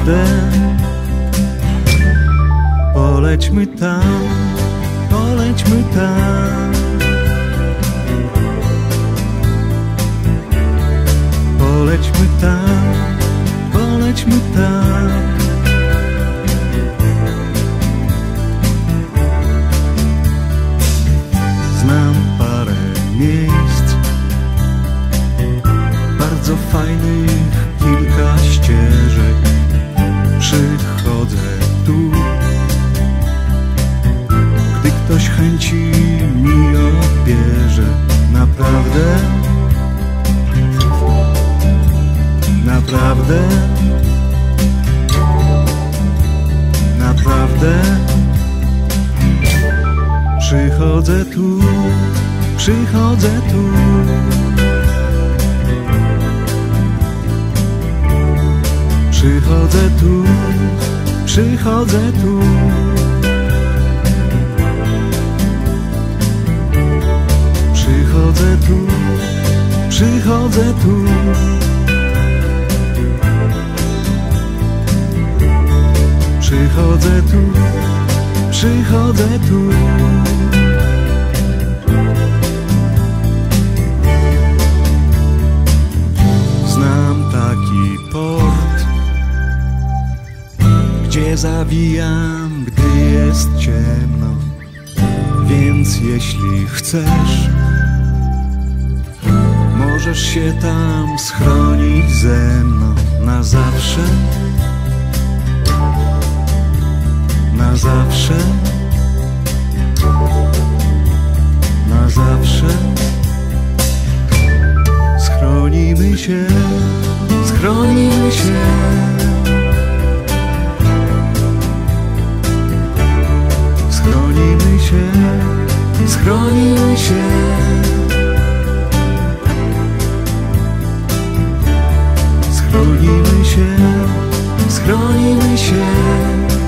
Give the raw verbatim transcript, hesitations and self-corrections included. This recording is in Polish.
naprawdę. Polećmy tam, polećmy tam. Polećmy tam, polećmy tam. Znam parę miejsc, bardzo fajnych, kilka ścieżek. Przychodzę tu, gdy ktoś chęci mi odbierze. Naprawdę, naprawdę, naprawdę. Przychodzę tu, przychodzę tu. Przychodzę tu, przychodzę tu. Przychodzę tu, przychodzę tu. Przychodzę tu, przychodzę tu. Znam taki port, gdzie zawijam, gdy jest ciemno. Więc jeśli chcesz, możesz się tam schronić ze mną na zawsze. Na zawsze, na zawsze. Schronimy się, schronimy się. Schronimy się, schronimy się. Schronimy się, schronimy się.